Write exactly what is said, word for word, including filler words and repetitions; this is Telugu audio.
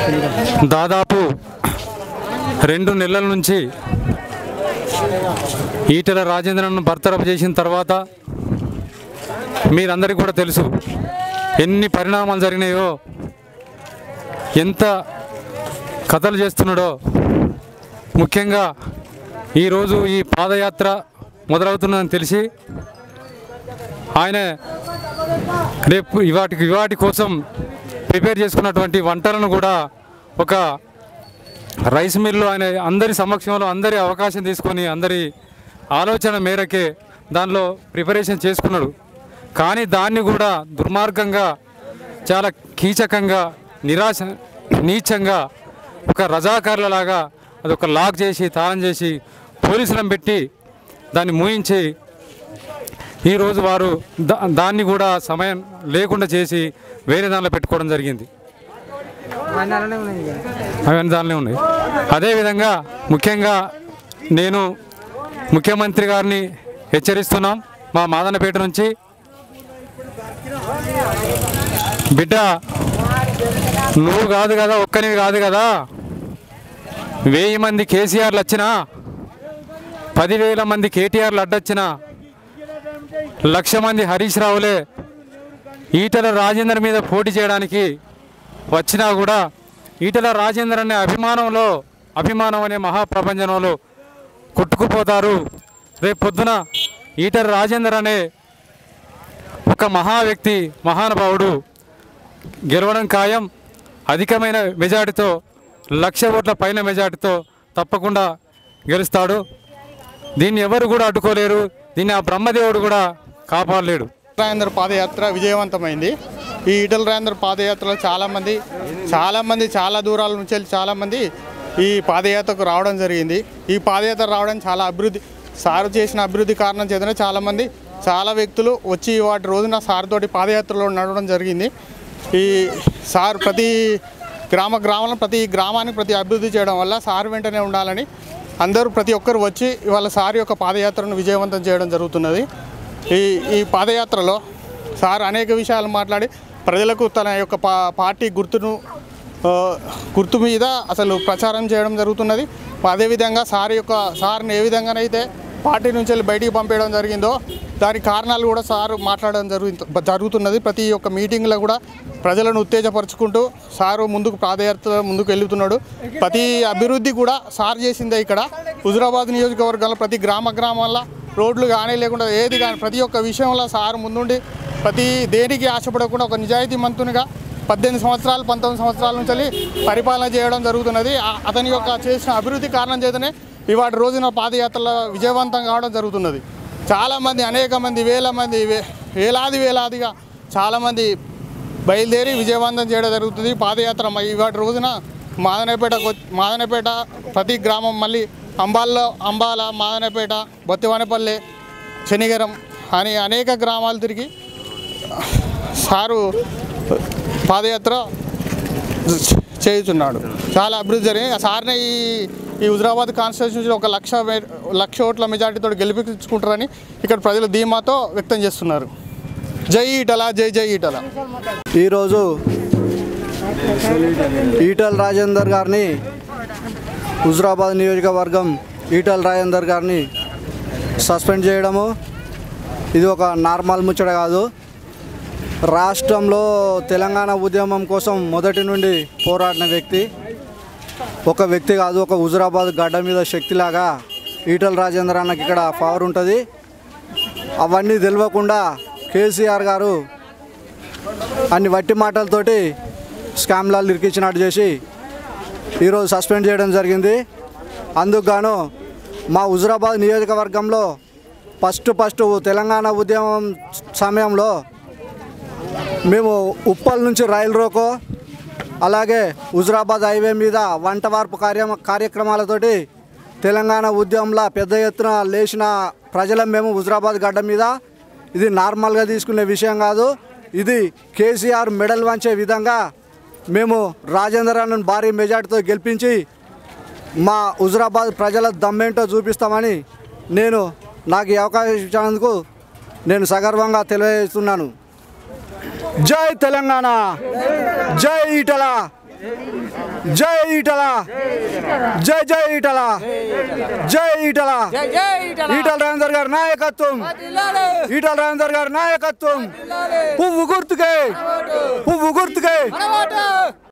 దాదాపు రెండు నెలల నుంచి ఈటెల రాజేంద్రను బర్తరఫ్ చేసిన తర్వాత మీరందరికీ కూడా తెలుసు ఎన్ని పరిణామాలు జరిగినాయో, ఎంత కథలు చేస్తున్నాడో. ముఖ్యంగా ఈరోజు ఈ పాదయాత్ర మొదలవుతుందని తెలిసి ఆయన రేపు ఇవాటి ఇవాటి కోసం ప్రిపేర్ చేసుకున్నటువంటి వంటలను కూడా ఒక రైస్ మిల్లు ఆయన అందరి సమక్షంలో అందరి అవకాశం తీసుకొని అందరి ఆలోచన మేరకే దానిలో ప్రిపరేషన్ చేసుకున్నాడు. కానీ దాన్ని కూడా దుర్మార్గంగా, చాలా కీచకంగా, నిరాశ నీచంగా ఒక రజాకారులలాగా అదొక లాక్ చేసి తాళం చేసి పోలీసులను పెట్టి దాన్ని మూయించి ఈరోజు వారు దా దాన్ని కూడా సమయం లేకుండా చేసి వేరే దానిలో పెట్టుకోవడం జరిగింది. అవన్నీ దానిలో ఉన్నాయి. అదేవిధంగా ముఖ్యంగా నేను ముఖ్యమంత్రి గారిని హెచ్చరిస్తున్నాం, మా మాదనపేట నుంచి, బిడ్డ నువ్వు కాదు కదా, ఒక్కనివి కాదు కదా, వెయ్యి మంది కేసీఆర్లు వచ్చినా, పదివేల మంది కేటీఆర్లు అడ్డొచ్చినా, లక్ష మంది హరీష్ రావులే ఈటెల రాజేందర్ మీద పోటీ చేయడానికి వచ్చినా కూడా ఈటెల రాజేందర్ అనే అభిమానంలో, అభిమానం అనే మహాప్రపంచంలో కొట్టుకుపోతారు. రేపు పొద్దున ఈటెల రాజేందర్ అనే ఒక మహా వ్యక్తి, మహానుభావుడు గెలవడం ఖాయం. అధికమైన మెజార్టీతో, లక్ష ఓట్ల పైన మెజార్టీతో తప్పకుండా గెలుస్తాడు. దీన్ని ఎవరు కూడా అడ్డుకోలేరు. దీన్ని ఆ బ్రహ్మదేవుడు కూడా కాపాడలేడు. రాజేందర్ పాదయాత్ర విజయవంతమైంది. ఈ ఈటెల రాజేందర్ పాదయాత్రలో చాలామంది చాలామంది చాలా దూరాల నుంచి వెళ్ళి చాలామంది ఈ పాదయాత్రకు రావడం జరిగింది. ఈ పాదయాత్ర రావడం చాలా అభివృద్ధి, సారు చేసిన అభివృద్ధి కారణం చేతనే చాలామంది చాలా వ్యక్తులు వచ్చి వాటి రోజున సార్ తోటి పాదయాత్రలో నడవడం జరిగింది. ఈ సార్ ప్రతి గ్రామ గ్రామంలో ప్రతి గ్రామానికి ప్రతి అభివృద్ధి చేయడం వల్ల సార్ వెంటనే ఉండాలని అందరూ ప్రతి ఒక్కరు వచ్చి ఇవాళ సార్ యొక్క పాదయాత్రను విజయవంతం చేయడం జరుగుతున్నది. ఈ ఈ పాదయాత్రలో సార్ అనేక విషయాలు మాట్లాడి ప్రజలకు తన యొక్క పా పార్టీ గుర్తును గుర్తు మీద అసలు ప్రచారం చేయడం జరుగుతున్నది. అదేవిధంగా సార్ యొక్క సార్ని ఏ విధంగానైతే పార్టీ నుంచి వెళ్ళి బయటికి పంపేయడం జరిగిందో దానికి కారణాలు కూడా సార్ మాట్లాడడం జరుగు జరుగుతున్నది. ప్రతి ఒక్క మీటింగ్లో కూడా ప్రజలను ఉత్తేజపరుచుకుంటూ సారు ముందుకు పాదయాత్ర ముందుకు వెళ్తున్నాడు. ప్రతి అభివృద్ధి కూడా సార్ చేసిందే. ఇక్కడ హుజురాబాద్ నియోజకవర్గంలో ప్రతి గ్రామ గ్రామాల్లో రోడ్లు కానీ లేకుండా ఏది కానీ ప్రతి ఒక్క విషయంలో సార్ ముందుండి ప్రతి దేనికి ఆశపడకుండా ఒక నిజాయితీ మంతునిగా పద్దెనిమిది సంవత్సరాలు పంతొమ్మిది సంవత్సరాల నుంచి పరిపాలన చేయడం జరుగుతున్నది. అతని యొక్క చేసిన అభివృద్ధి కారణం చేతనే ఇవాటి రోజున పాదయాత్రలో విజయవంతం కావడం జరుగుతున్నది. చాలామంది అనేక మంది వేల మంది వేలాది వేలాదిగా చాలామంది బయలుదేరి విజయవంతం చేయడం జరుగుతుంది. పాదయాత్ర ఇవాటి రోజున మాదనపేట మాదనపేట ప్రతి గ్రామం, మళ్ళీ అంబాల్లో అంబాల, మాదనపేట, బొత్తివానపల్లె, శనిగరం అని అనేక గ్రామాలు తిరిగి సారు పాదయాత్ర చేయుచున్నాడు. చాలా అభివృద్ధి జరిగింది. సార్ని ఈ ఈ హుజురాబాద్ కాన్స్టిట్యూన్సీలో ఒక లక్ష లక్ష ఓట్ల మెజార్టీతో గెలిపించుకుంటారని ఇక్కడ ప్రజలు ధీమాతో వ్యక్తం చేస్తున్నారు. జై ఈటల, జై జై ఈటల. ఈరోజు ఈటెల రాజేందర్ గారిని, హుజురాబాద్ నియోజకవర్గం ఈటెల రాజేందర్ గారిని సస్పెండ్ చేయడము ఇది ఒక నార్మల్ ముచ్చట కాదు. రాష్ట్రంలో తెలంగాణ ఉద్యమం కోసం మొదటి నుండి పోరాడిన వ్యక్తి, ఒక వ్యక్తి కాదు, ఒక హుజురాబాద్ గడ్డ మీద శక్తిలాగా ఈటెల రాజేందర్ అన్నకి ఇక్కడ పవర్ ఉంటుంది. అవన్నీ తెలియకుండా కేసీఆర్ గారు అన్ని వట్టి మాటలతోటి స్కామ్లాలు ఇరికించినట్టు చేసి ఈరోజు సస్పెండ్ చేయడం జరిగింది. అందుకు గాను మా హుజురాబాద్ నియోజకవర్గంలో ఫస్ట్ ఫస్ట్ తెలంగాణ ఉద్యమం సమయంలో మేము ఉప్పల్ నుంచి రైలు రోకో, అలాగే హుజురాబాద్ హైవే మీద వంట వార్పు కార్య కార్యక్రమాలతోటి తెలంగాణ ఉద్యమంలో పెద్ద ఎత్తున లేచిన ప్రజలం మేము హుజురాబాద్ గడ్డ మీద. ఇది నార్మల్గా తీసుకునే విషయం కాదు. ఇది కేసీఆర్ మెడల్ వంచే విధంగా మేము రాజేందర్ అన్నను భారీ మెజార్టీతో గెలిపించి మా హుజురాబాద్ ప్రజల దమ్మేంటో చూపిస్తామని నేను నాకు ఈ అవకాశం ఇచ్చినందుకు నేను సగర్వంగా తెలియజేస్తున్నాను. జై తెలంగాణ, జై ఈటల. జై ఈటల జై జై ఈటల జై ఈటల ఈటల రాజేందర్ గారి నాయకత్వం ఈటల రాజేందర్ గారి నాయకత్వం పువ్వు గుర్తుకే పువ్వు గుర్తుకే